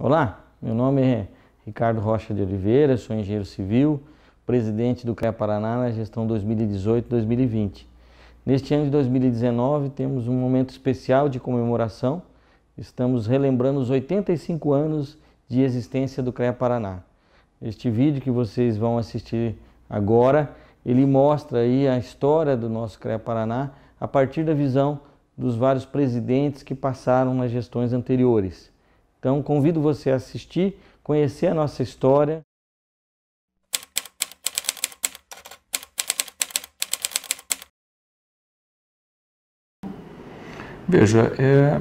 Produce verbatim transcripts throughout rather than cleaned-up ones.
Olá, meu nome é Ricardo Rocha de Oliveira, sou engenheiro civil, presidente do CREA Paraná na gestão dois mil e dezoito a dois mil e vinte. Neste ano de dois mil e dezenove temos um momento especial de comemoração. Estamos relembrando os oitenta e cinco anos de existência do CREA Paraná. Este vídeo que vocês vão assistir agora, ele mostra aí a história do nosso CREA Paraná a partir da visão dos vários presidentes que passaram nas gestões anteriores. Então, convido você a assistir, conhecer a nossa história. Veja, é,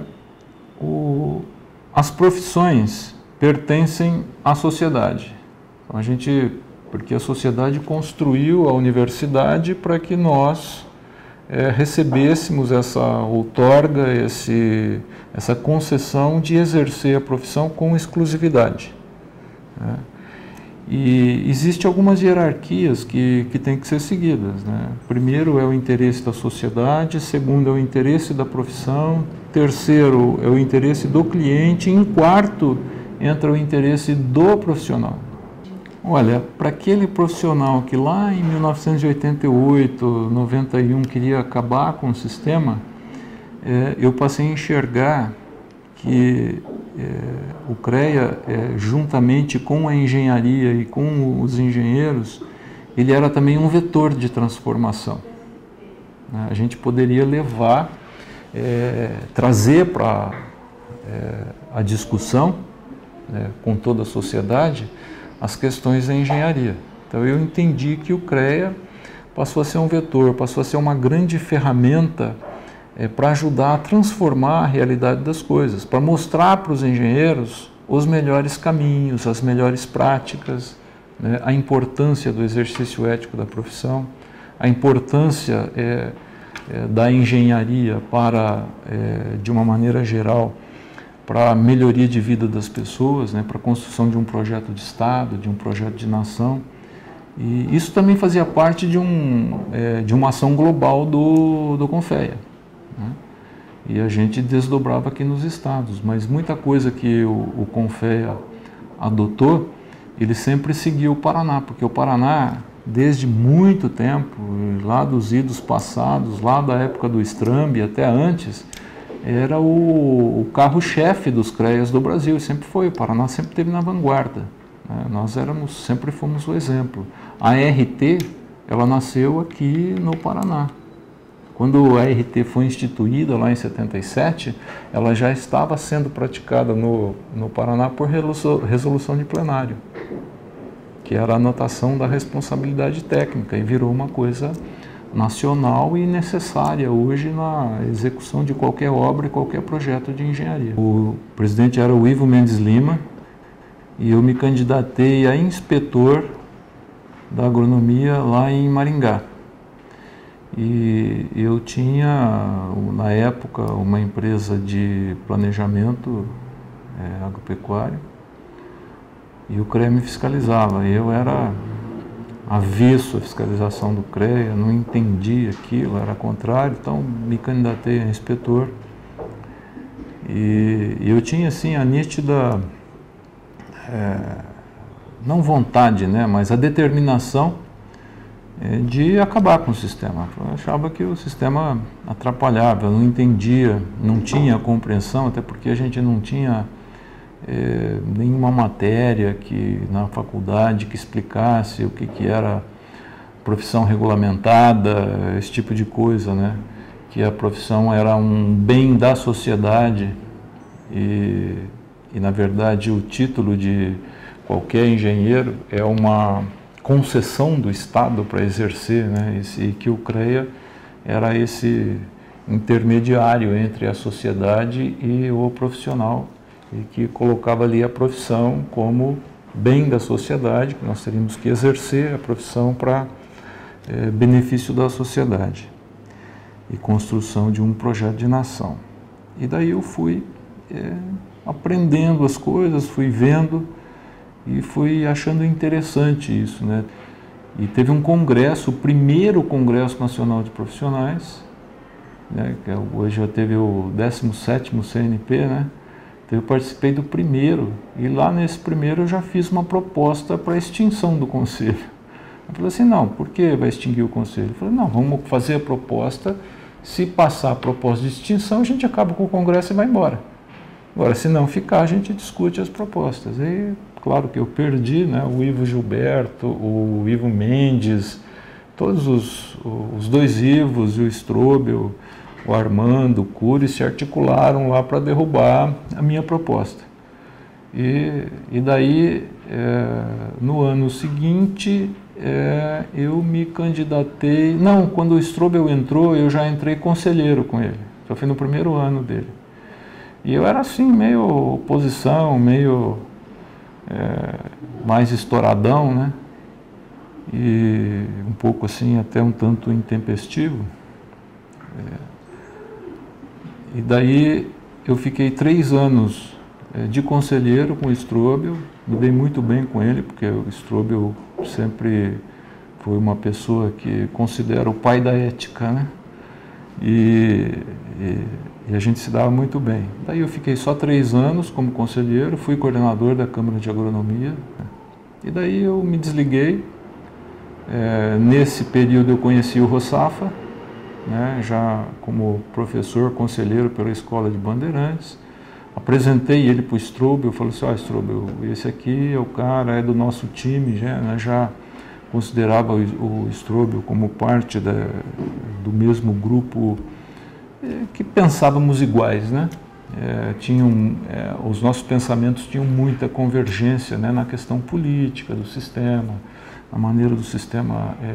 o, as profissões pertencem à sociedade. Então, a gente, porque a sociedade construiu a universidade para que nós é, recebêssemos essa outorga, esse, essa concessão de exercer a profissão com exclusividade. Né? E existem algumas hierarquias que, que têm que ser seguidas. Né? Primeiro é o interesse da sociedade, segundo é o interesse da profissão, terceiro é o interesse do cliente, e em quarto entra o interesse do profissional. Olha, para aquele profissional que lá em mil novecentos e oitenta e oito, noventa e um queria acabar com o sistema, é, eu passei a enxergar que é, o CREA, é, juntamente com a engenharia e com os engenheiros, ele era também um vetor de transformação. Né? A gente poderia levar, é, trazer para é, a discussão, né, com toda a sociedade, as questões da engenharia. Então eu entendi que o CREA passou a ser um vetor, passou a ser uma grande ferramenta é, para ajudar a transformar a realidade das coisas, para mostrar para os engenheiros os melhores caminhos, as melhores práticas, né, a importância do exercício ético da profissão, a importância é, é, da engenharia para, é, de uma maneira geral, para a melhoria de vida das pessoas, né, para a construção de um projeto de Estado, de um projeto de nação. E isso também fazia parte de, um, é, de uma ação global do, do CONFEA. Né? E a gente desdobrava aqui nos estados, mas muita coisa que o, o CONFEA adotou, ele sempre seguiu o Paraná, porque o Paraná, desde muito tempo, lá dos idos passados, lá da época do Strambi até antes, era o, o carro-chefe dos CREAs do Brasil, sempre foi. O Paraná sempre esteve na vanguarda. Né? Nós éramos, sempre fomos o exemplo. A R T, ela nasceu aqui no Paraná. Quando a R T foi instituída lá em setenta e sete, ela já estava sendo praticada no, no Paraná por resolução de plenário, que era a anotação da responsabilidade técnica, e virou uma coisa nacional e necessária hoje na execução de qualquer obra e qualquer projeto de engenharia. O presidente era o Ivo Mendes Lima e eu me candidatei a inspetor da agronomia lá em Maringá. E eu tinha, na época, uma empresa de planejamento é, agropecuário e o CREA me fiscalizava. Eu era avesso à fiscalização do CREA, não entendia aquilo, era contrário, então me candidatei a inspetor. E, e eu tinha, assim, a nítida, é, não vontade, né, mas a determinação é, de acabar com o sistema. Eu achava que o sistema atrapalhava, eu não entendia, não tinha compreensão, até porque a gente não tinha É, nenhuma matéria que, na faculdade que explicasse o que, que era profissão regulamentada, esse tipo de coisa, né? Que a profissão era um bem da sociedade e, e, na verdade, o título de qualquer engenheiro é uma concessão do Estado para exercer, né? Esse, e que o CREA era esse intermediário entre a sociedade e o profissional, e que colocava ali a profissão como bem da sociedade, que nós teríamos que exercer a profissão para é, benefício da sociedade e construção de um projeto de nação. E daí eu fui é, aprendendo as coisas, fui vendo e fui achando interessante isso, né? E teve um congresso, o primeiro Congresso Nacional de Profissionais, né, que hoje já teve o décimo sétimo C N P, né? Então, eu participei do primeiro, e lá nesse primeiro eu já fiz uma proposta para a extinção do conselho. Eu falei assim, não, por que vai extinguir o conselho? Eu falei, não, vamos fazer a proposta, se passar a proposta de extinção, a gente acaba com o congresso e vai embora. Agora, se não ficar, a gente discute as propostas. E, claro que eu perdi, né, o Ivo Gilberto, o Ivo Mendes, todos os, os dois Ivos, o Strobel, o Armando, o Cury, se articularam lá para derrubar a minha proposta. E, e daí, é, no ano seguinte, é, eu me candidatei... Não, quando o Strobel entrou, eu já entrei conselheiro com ele. Já foi no primeiro ano dele. E eu era assim, meio oposição, meio é, mais estouradão, né? E um pouco assim, até um tanto intempestivo. É, e daí eu fiquei três anos é, de conselheiro com o Strobel, me dei muito bem com ele, porque o Strobel sempre foi uma pessoa que considera o pai da ética, né? E, e, e a gente se dava muito bem. Daí eu fiquei só três anos como conselheiro, fui coordenador da Câmara de Agronomia, né? E daí eu me desliguei. É, nesse período eu conheci o Roçaffa, né, já como professor, conselheiro pela Escola de Bandeirantes. Apresentei ele para o Strobel, eu falei assim, ó, oh, Strobel, esse aqui é o cara, é do nosso time, já, né, já considerava o, o Strobel como parte da, do mesmo grupo é, que pensávamos iguais, né? É, tinham, é, os nossos pensamentos tinham muita convergência, né, na questão política do sistema, na maneira do sistema é,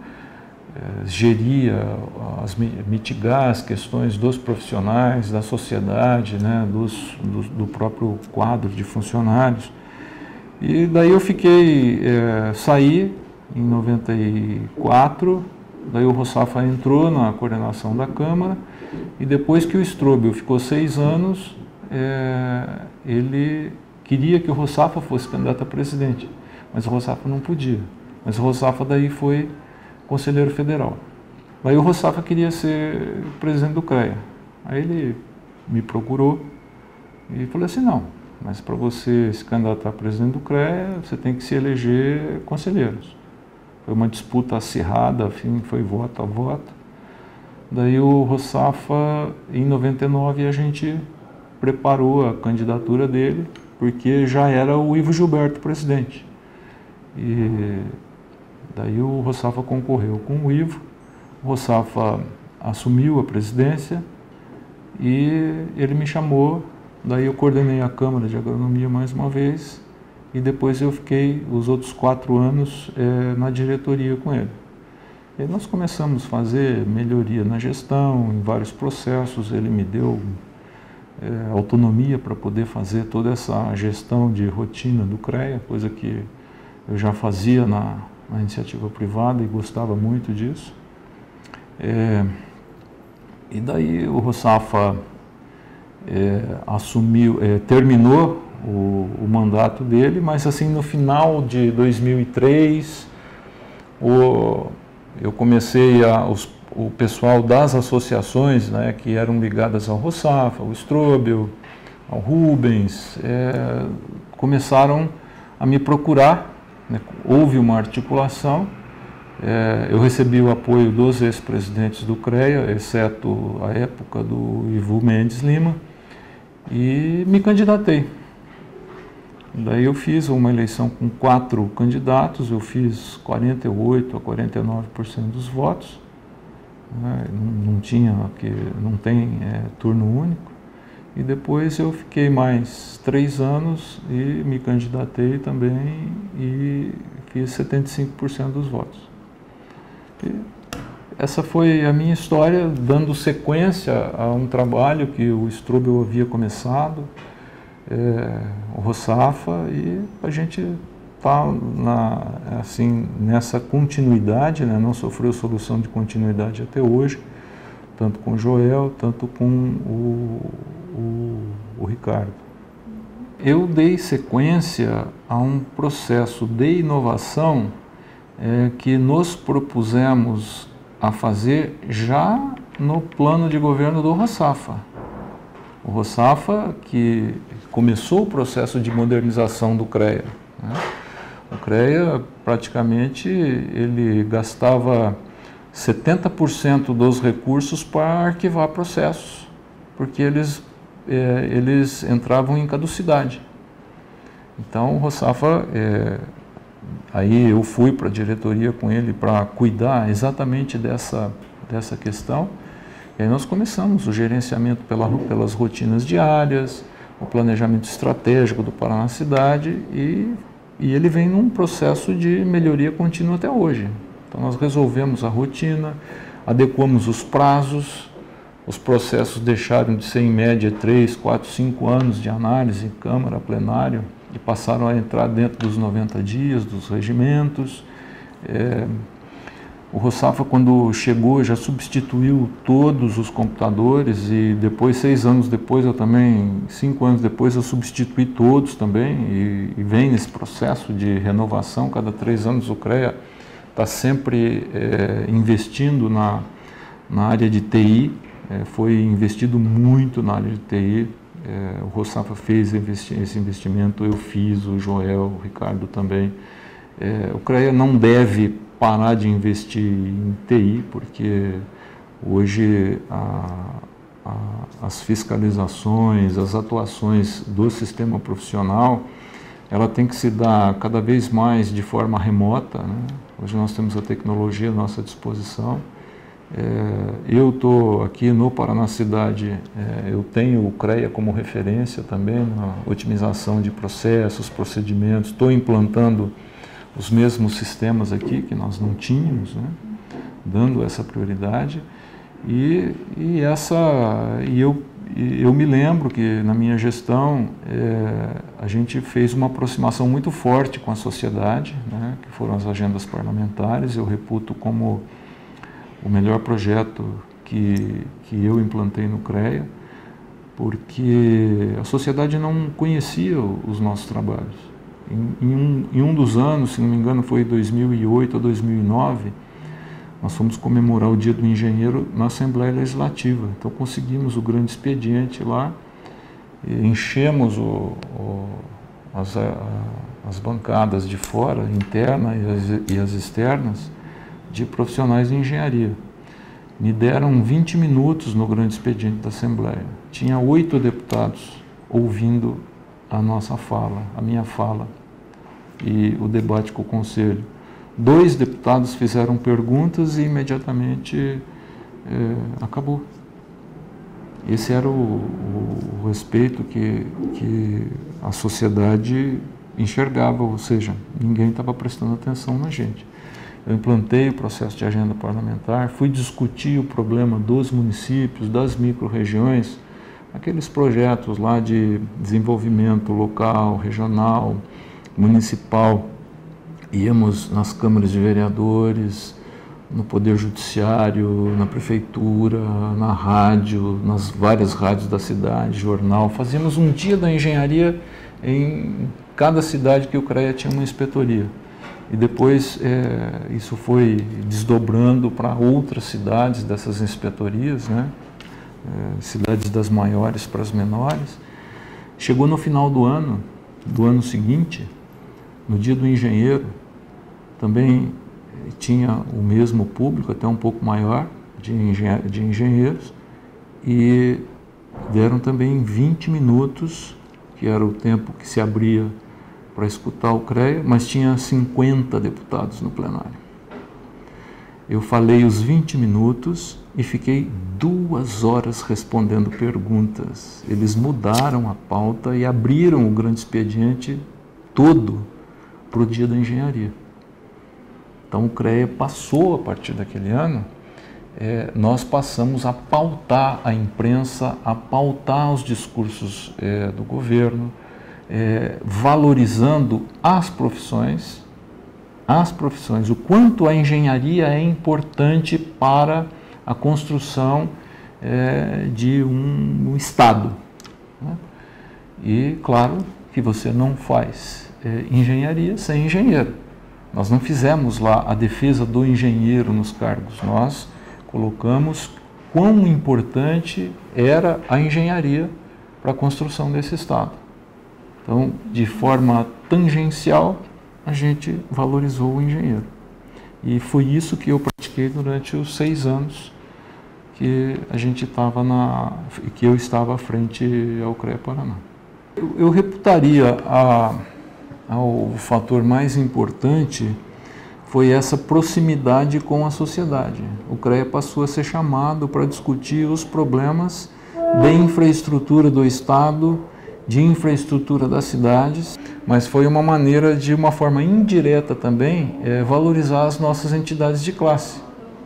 é, geria, as, mitigar as questões dos profissionais, da sociedade, né, dos, do, do próprio quadro de funcionários. E daí eu fiquei, é, saí em noventa e quatro, daí o Roçaffa entrou na coordenação da Câmara, e depois que o Strobel ficou seis anos, é, ele queria que o Roçaffa fosse candidato a presidente, mas o Roçaffa não podia. Mas o Roçaffa daí foi conselheiro federal. Daí o Roçaffa queria ser presidente do CREA. Aí ele me procurou e falou assim, não, mas para você se candidatar a presidente do CREA, você tem que se eleger conselheiros. Foi uma disputa acirrada, enfim, foi voto a voto. Daí o Roçaffa, em noventa e nove, a gente preparou a candidatura dele, porque já era o Ivo Gilberto presidente. E daí o Roçaffa concorreu com o Ivo, o Roçaffa assumiu a presidência e ele me chamou, daí eu coordenei a Câmara de Agronomia mais uma vez e depois eu fiquei os outros quatro anos é, na diretoria com ele. E nós começamos a fazer melhoria na gestão, em vários processos, ele me deu é, autonomia para poder fazer toda essa gestão de rotina do CREA, coisa que eu já fazia na, na iniciativa privada e gostava muito disso. É, e daí o Roçaffa é, assumiu, é, terminou o, o mandato dele, mas assim no final de dois mil e três, o, eu comecei a, os, o pessoal das associações, né, que eram ligadas ao Roçaffa, ao Strobel, ao Rubens, é, começaram a me procurar. Houve uma articulação, é, eu recebi o apoio dos ex-presidentes do CREA, exceto a época do Ivo Mendes Lima, e me candidatei. Daí eu fiz uma eleição com quatro candidatos, eu fiz quarenta e oito a quarenta e nove por cento dos votos, né, não, não tinha, não tem é, turno único. E depois eu fiquei mais três anos e me candidatei também e fiz setenta e cinco por cento dos votos. E essa foi a minha história, dando sequência a um trabalho que o Strobel havia começado, é, o Roçaffa, e a gente está assim, nessa continuidade, né, não sofreu solução de continuidade até hoje, tanto com o Joel, tanto com o, o, o Ricardo. Eu dei sequência a um processo de inovação é, que nos propusemos a fazer já no plano de governo do Roçaffa. O Roçafa, que começou o processo de modernização do CREA, né? O CREA, praticamente, ele gastava setenta por cento dos recursos para arquivar processos, porque eles, é, eles entravam em caducidade. Então, o Roçafa, é, aí eu fui para a diretoria com ele para cuidar exatamente dessa, dessa questão. E aí nós começamos o gerenciamento pela, pelas rotinas diárias, o planejamento estratégico do Paraná Cidade, e, e ele vem num processo de melhoria contínua até hoje. Então nós resolvemos a rotina, adequamos os prazos, os processos deixaram de ser em média três, quatro, cinco anos de análise, Câmara, plenário, e passaram a entrar dentro dos noventa dias, dos regimentos. É, o Roçafa, quando chegou, já substituiu todos os computadores, e depois, seis anos depois, eu também, cinco anos depois, eu substituí todos também, e, e vem nesse processo de renovação. Cada três anos o CREA está sempre é, investindo na, na área de T I, é, foi investido muito na área de T I, é, o Roçafa fez esse investimento, eu fiz, o Joel, o Ricardo também. É, o CREA não deve parar de investir em T I, porque hoje a, a, as fiscalizações, as atuações do sistema profissional, ela tem que se dar cada vez mais de forma remota, né? Hoje nós temos a tecnologia à nossa disposição. É, eu estou aqui no Paraná Cidade, é, eu tenho o CREA como referência também na otimização de processos, procedimentos. Estou implantando os mesmos sistemas aqui que nós não tínhamos, né? Dando essa prioridade. E, e, essa, e eu, e eu me lembro que na minha gestão é, a gente fez uma aproximação muito forte com a sociedade, né? Que foram as agendas parlamentares. Eu reputo como o melhor projeto que, que eu implantei no CREA, porque a sociedade não conhecia os nossos trabalhos. Em, em, um, em um dos anos, se não me engano, foi dois mil e oito ou dois mil e nove, nós fomos comemorar o Dia do Engenheiro na Assembleia Legislativa. Então conseguimos o grande expediente lá, enchemos o, o, as, a, as bancadas de fora, interna e as, e as externas, de profissionais de engenharia. Me deram vinte minutos no grande expediente da Assembleia. Tinha oito deputados ouvindo a nossa fala, a minha fala e o debate com o Conselho. Dois deputados fizeram perguntas e imediatamente é, acabou. Esse era o, o, o respeito que, que a sociedade enxergava, ou seja, ninguém estava prestando atenção na gente. Eu implantei o processo de agenda parlamentar, fui discutir o problema dos municípios, das micro-regiões, aqueles projetos lá de desenvolvimento local, regional, municipal. Íamos nas câmaras de vereadores, no Poder Judiciário, na Prefeitura, na rádio, nas várias rádios da cidade, jornal. Fazíamos um dia da engenharia em cada cidade que o CREA tinha uma inspetoria. E depois é, isso foi desdobrando para outras cidades dessas inspetorias, né? É, cidades das maiores para as menores. Chegou no final do ano, do ano seguinte, no Dia do Engenheiro, também tinha o mesmo público, até um pouco maior, de, engen de engenheiros, e deram também vinte minutos, que era o tempo que se abria para escutar o CREA, mas tinha cinquenta deputados no plenário. Eu falei os vinte minutos e fiquei duas horas respondendo perguntas. Eles mudaram a pauta e abriram o grande expediente todo para o Dia da Engenharia. Então o CREA passou, a partir daquele ano, é, nós passamos a pautar a imprensa, a pautar os discursos é, do governo, É, valorizando as profissões, as profissões, o quanto a engenharia é importante para a construção é, de um, um Estado, né? E claro que você não faz é, engenharia sem engenheiro. Nós não fizemos lá a defesa do engenheiro nos cargos, nós colocamos quão importante era a engenharia para a construção desse Estado. Então, de forma tangencial, a gente valorizou o engenheiro. E foi isso que eu pratiquei durante os seis anos que a gente estava na, que eu estava à frente ao CREA Paraná. Eu, eu reputaria a, a, o fator mais importante foi essa proximidade com a sociedade. O CREA passou a ser chamado para discutir os problemas de infraestrutura do Estado, de infraestrutura das cidades, mas foi uma maneira, de uma forma indireta também, é, valorizar as nossas entidades de classe,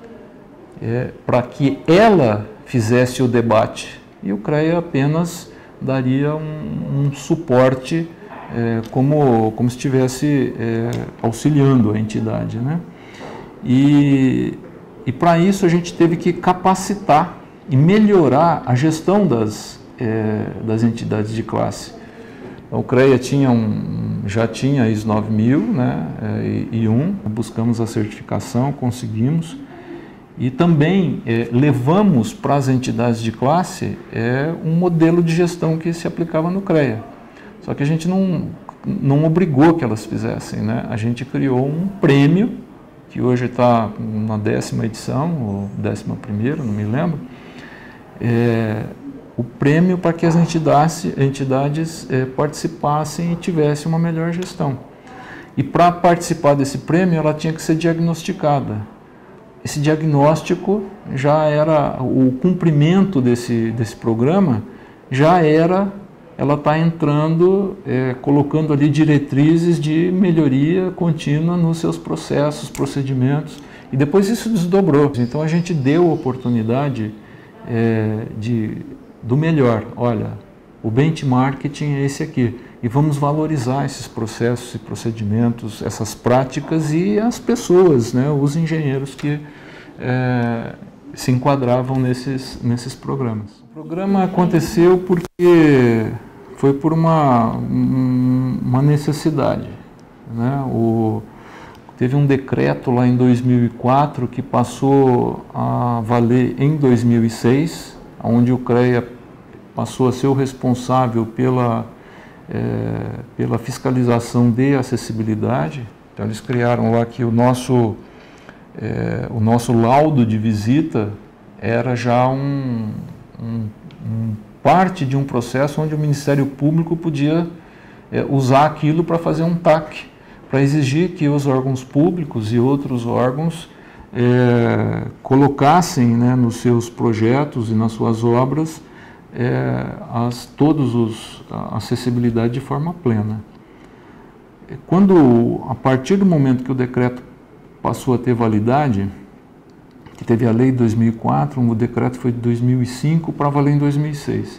é, para que ela fizesse o debate e o CREA apenas daria um, um suporte, é, como, como se estivesse é, auxiliando a entidade, né? E, e para isso a gente teve que capacitar e melhorar a gestão das É, das entidades de classe. O CREA tinha um, já tinha a I S nove mil, né, e um, buscamos a certificação, conseguimos, e também é, levamos para as entidades de classe é, um modelo de gestão que se aplicava no CREA. Só que a gente não, não obrigou que elas fizessem, né? A gente criou um prêmio, que hoje está na décima edição, ou décima primeira, não me lembro, é, o prêmio para que as entidades, entidades eh, participassem e tivessem uma melhor gestão. E para participar desse prêmio, ela tinha que ser diagnosticada. Esse diagnóstico já era, o cumprimento desse, desse programa já era, ela está entrando, eh, colocando ali diretrizes de melhoria contínua nos seus processos, procedimentos, e depois isso desdobrou. Então a gente deu oportunidade eh, de do melhor. Olha, o benchmarking é esse aqui, e vamos valorizar esses processos e procedimentos, essas práticas e as pessoas, né, os engenheiros que é, se enquadravam nesses, nesses programas. O programa aconteceu porque foi por uma, uma necessidade, né? O, teve um decreto lá em dois mil e quatro que passou a valer em dois mil e seis, onde o CREA passou a ser o responsável pela, é, pela fiscalização de acessibilidade. Então eles criaram lá que o nosso, é, o nosso laudo de visita era já um, um, um parte de um processo onde o Ministério Público podia é, usar aquilo para fazer um T A C, para exigir que os órgãos públicos e outros órgãos É, colocassem, né, nos seus projetos e nas suas obras é, as, todos os, a acessibilidade de forma plena. Quando, a partir do momento que o decreto passou a ter validade, que teve a lei de dois mil e quatro, o decreto foi de dois mil e cinco para valer em dois mil e seis,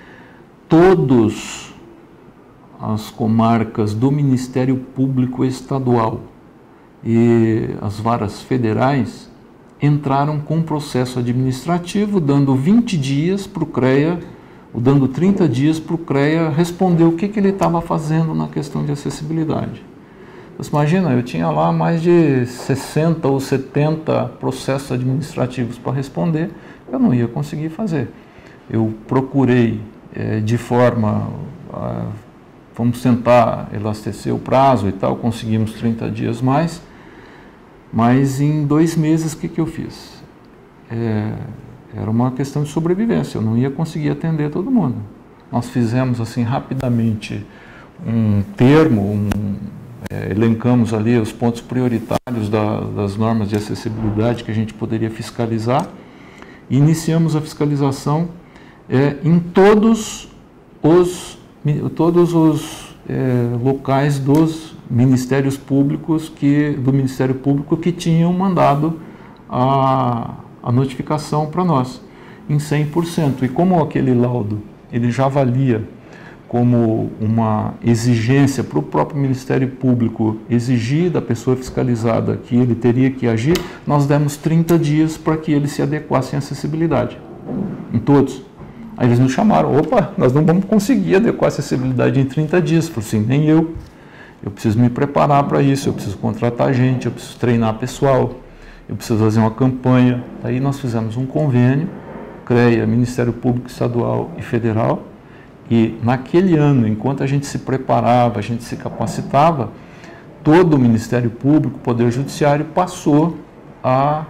todas as comarcas do Ministério Público Estadual e as varas federais entraram com um processo administrativo, dando vinte dias para o CREA, ou dando trinta dias para o CREA responder o que, que ele estava fazendo na questão de acessibilidade. Você imagina, eu tinha lá mais de sessenta ou setenta processos administrativos para responder, eu não ia conseguir fazer. Eu procurei é, de forma, ah, vamos tentar elastecer o prazo e tal, conseguimos trinta dias mais, mas em dois meses o que, que eu fiz? É, era uma questão de sobrevivência, eu não ia conseguir atender todo mundo. Nós fizemos assim rapidamente um termo, um, é, elencamos ali os pontos prioritários da, das normas de acessibilidade que a gente poderia fiscalizar, e iniciamos a fiscalização é, em todos os, todos os é, locais dos ministérios públicos que, do Ministério Público que tinham mandado a, a notificação para nós, em cem por cento. E como aquele laudo ele já valia como uma exigência para o próprio Ministério Público exigir da pessoa fiscalizada que ele teria que agir, nós demos trinta dias para que eles se adequassem à acessibilidade, em todos. Aí eles nos chamaram, opa, nós não vamos conseguir adequar a acessibilidade em trinta dias. Eu falei assim, nem eu. Eu preciso me preparar para isso, eu preciso contratar gente, eu preciso treinar pessoal, eu preciso fazer uma campanha. Aí nós fizemos um convênio, CREA, Ministério Público Estadual e Federal, E naquele ano, enquanto a gente se preparava, a gente se capacitava, todo o Ministério Público, o Poder Judiciário passou a,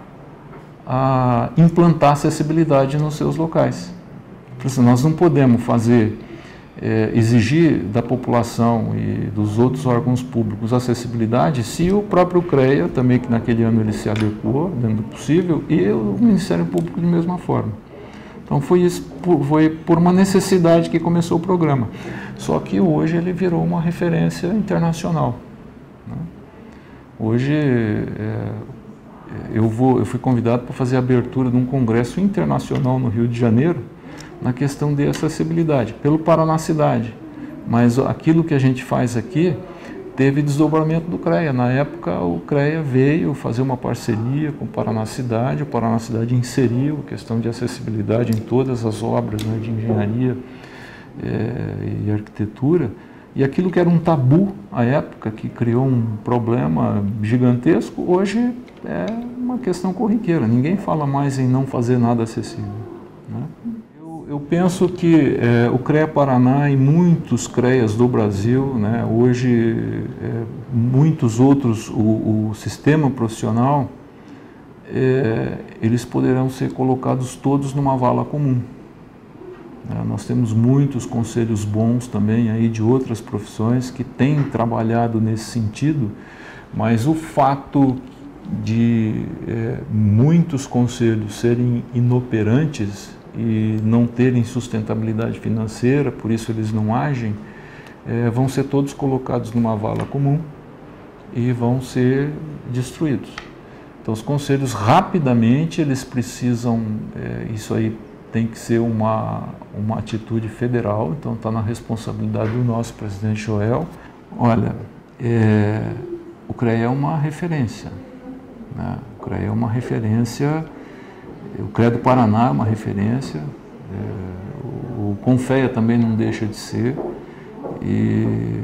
a implantar acessibilidade nos seus locais. Assim, nós não podemos fazer, é, exigir da população e dos outros órgãos públicos acessibilidade se o próprio CREA, também que naquele ano ele se adequou, dentro do possível, e o Ministério Público de mesma forma. Então foi, isso, foi por uma necessidade que começou o programa. Só que hoje ele virou uma referência internacional. Né? Hoje é, eu, vou, eu fui convidado para fazer a abertura de um congresso internacional no Rio de Janeiro na questão de acessibilidade, pelo Paraná Cidade. Mas aquilo que a gente faz aqui teve desdobramento do CREA. Na época o CREA veio fazer uma parceria com o Paraná Cidade, o Paraná Cidade inseriu a questão de acessibilidade em todas as obras, né, de engenharia é, e arquitetura, e aquilo que era um tabu à época, que criou um problema gigantesco, hoje é uma questão corriqueira, ninguém fala mais em não fazer nada acessível. Né? Eu penso que é, o CREA Paraná e muitos CREAs do Brasil, né, hoje é, muitos outros, o, o sistema profissional, é, eles poderão ser colocados todos numa vala comum. É, nós temos muitos conselhos bons também aí de outras profissões que têm trabalhado nesse sentido, mas o fato de é, muitos conselhos serem inoperantes e não terem sustentabilidade financeira, por isso eles não agem, é, vão ser todos colocados numa vala comum e vão ser destruídos. Então os conselhos rapidamente eles precisam, é, isso aí tem que ser uma, uma atitude federal, então está na responsabilidade do nosso presidente Joel. Olha, é, o CREA é uma referência, né? O CREA é uma referência. O CREA do Paraná é uma referência, é, o CONFEA também não deixa de ser, e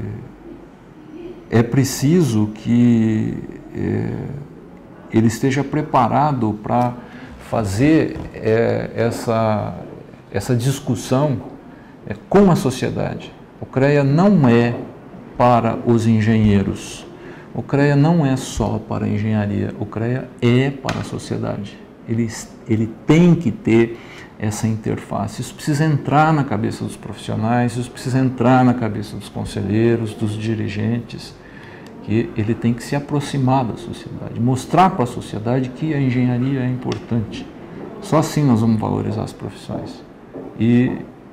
é preciso que é, ele esteja preparado para fazer é, essa, essa discussão é, com a sociedade. O CREA não é para os engenheiros, o CREA não é só para a engenharia, o CREA é para a sociedade. Ele, ele tem que ter essa interface. Isso precisa entrar na cabeça dos profissionais, isso precisa entrar na cabeça dos conselheiros, dos dirigentes, que ele tem que se aproximar da sociedade, mostrar para a sociedade que a engenharia é importante. Só assim nós vamos valorizar as profissões. E,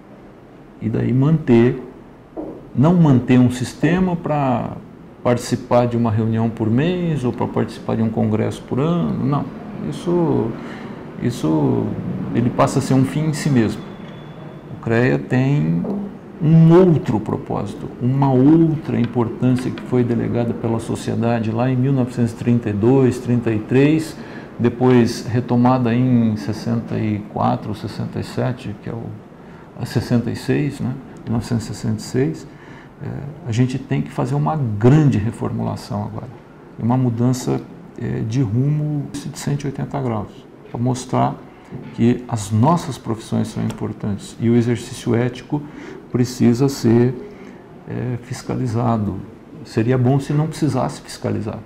e daí manter, não manter um sistema para participar de uma reunião por mês ou para participar de um congresso por ano, não. Isso, isso, ele passa a ser um fim em si mesmo. O CREA tem um outro propósito, uma outra importância que foi delegada pela sociedade lá em mil novecentos e trinta e dois, trinta e três, depois retomada em sessenta e quatro, sessenta e sete, que é o a sessenta e seis, né? mil novecentos e sessenta e seis. É, a gente tem que fazer uma grande reformulação agora, uma mudança de rumo de cento e oitenta graus, para mostrar que as nossas profissões são importantes e o exercício ético precisa ser é, fiscalizado. Seria bom se não precisasse fiscalizar,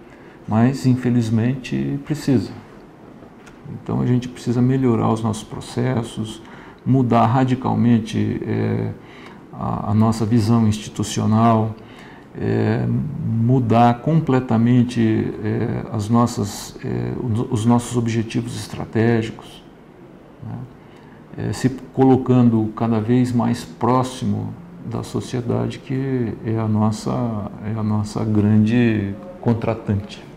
mas infelizmente precisa. Então a gente precisa melhorar os nossos processos, mudar radicalmente é, a, a nossa visão institucional, É, mudar completamente é, as nossas, é, os nossos objetivos estratégicos, né? É, se colocando cada vez mais próximo da sociedade, que é a nossa, é a nossa grande contratante.